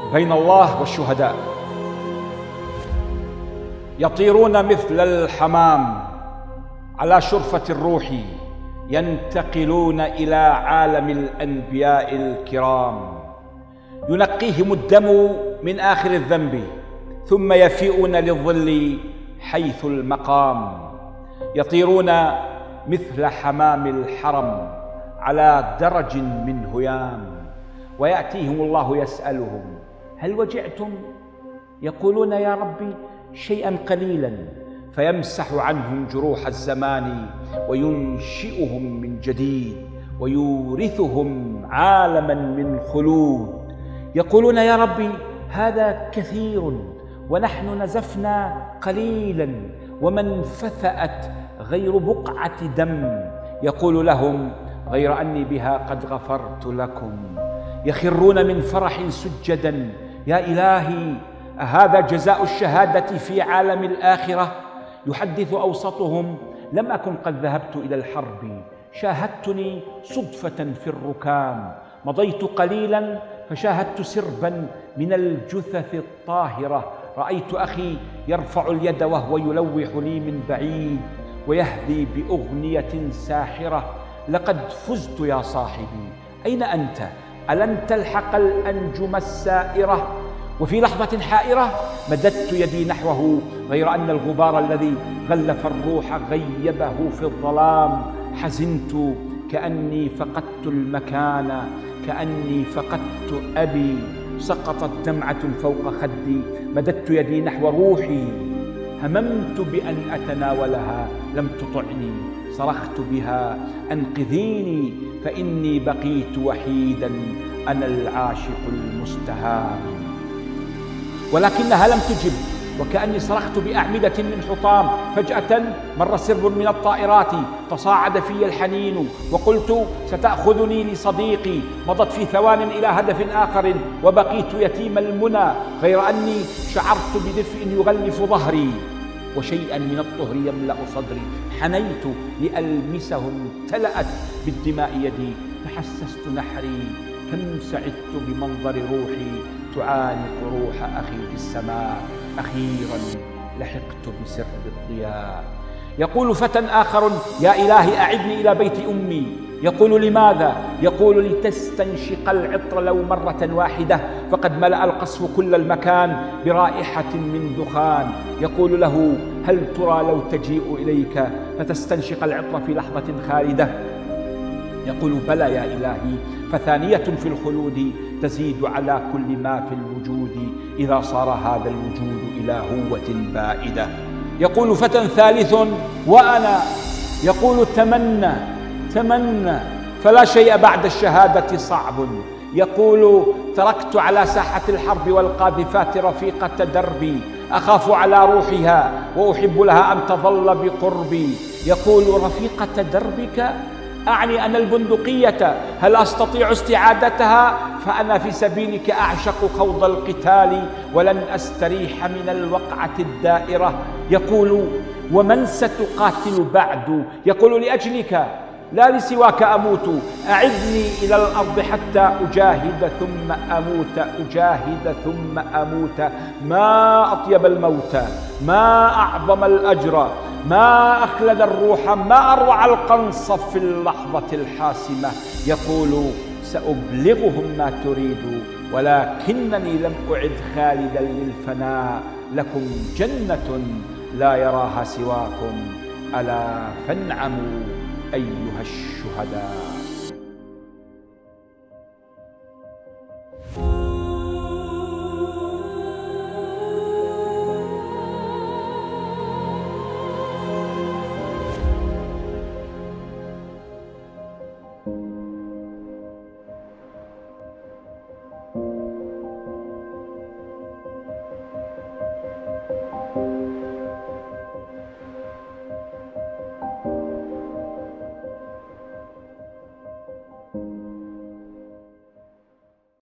بين الله والشهداء، يطيرون مثل الحمام على شرفة الروح، ينتقلون إلى عالم الأنبياء الكرام، ينقيهم الدم من آخر الذنب، ثم يفيئون للظل حيث المقام، يطيرون مثل حمام الحرم على درج من هيام، ويأتيهم الله يسألهم: هل وجعتم؟ يقولون: يا ربي شيئا قليلا، فيمسح عنهم جروح الزمان وينشئهم من جديد ويورثهم عالما من خلود. يقولون: يا ربي هذا كثير ونحن نزفنا قليلا وما انفثأت غير بقعة دم. يقول لهم: غير أني بها قد غفرت لكم. يخرون من فرح سجدا: يا إلهي أهذا جزاء الشهادة في عالم الآخرة؟ يحدث أوسطهم: لم أكن قد ذهبت إلى الحرب، شاهدتني صدفة في الركام، مضيت قليلا فشاهدت سربا من الجثث الطاهرة، رأيت أخي يرفع اليد وهو يلوح لي من بعيد ويهذي بأغنية ساحرة: لقد فزت يا صاحبي، أين أنت؟ ألن تلحق الأنجم السائرة؟ وفي لحظة حائرة مددت يدي نحوه، غير أن الغبار الذي غلف الروح غيبه في الظلام. حزنت كأني فقدت المكان، كأني فقدت أبي. سقطت دمعة فوق خدي، مددت يدي نحو روحي، هممت بأن أتناولها لم تطعني، صرخت بها: أنقذيني فإني بقيت وحيدا، أنا العاشق المستهان. ولكنها لم تجب، وكأني صرخت بأعمدة من حطام. فجأة مر سرب من الطائرات، تصاعد في الحنين، وقلت: ستأخذني لصديقي. مضت في ثوان إلى هدف آخر، وبقيت يتيم المنى، غير أني شعرت بدفء يغلف ظهري وشيئا من الطهر يملأ صدري. حنيت لألمسه، امتلأت بالدماء يدي، تحسست نحري، كم سعدت بمنظر روحي تعانق روح أخي في السماء. أخيرا لحقت بسر الضياء. يقول فتى آخر: يا إلهي أعدني إلى بيت أمي. يقول: لماذا؟ يقول: لتستنشق العطر لو مرة واحدة، فقد ملأ القصف كل المكان برائحة من دخان. يقول له: هل ترى لو تجيء إليك فتستنشق العطر في لحظة خالدة؟ يقول: بلى يا إلهي، فثانية في الخلود تزيد على كل ما في الوجود، إذا صار هذا الوجود إلى هوة بائدة. يقول فتى ثالث وأنا، يقول: تمنى تمنى، فلا شيء بعد الشهادة صعب. يقول: تركت على ساحة الحرب والقاذفات رفيقة دربي، أخاف على روحها وأحب لها أن تظل بقربي. يقول: رفيقة دربك؟ أعني أنا البندقية، هل أستطيع استعادتها؟ فأنا في سبيلك أعشق خوض القتال، ولن أستريح من الوقعة الدائرة. يقول: ومن ستقاتل بعد؟ يقول: لأجلك لا لسواك أموت، أعدني إلى الأرض حتى أجاهد ثم أموت، أجاهد ثم أموت. ما أطيب الموت، ما أعظم الأجر، ما أخلد الروح، ما أروع القنص في اللحظة الحاسمة. يقول: سأبلغهم ما تريد، ولكنني لم أعد خالدا للفناء. لكم جنة لا يراها سواكم، ألا فانعموا أيها الشهداء.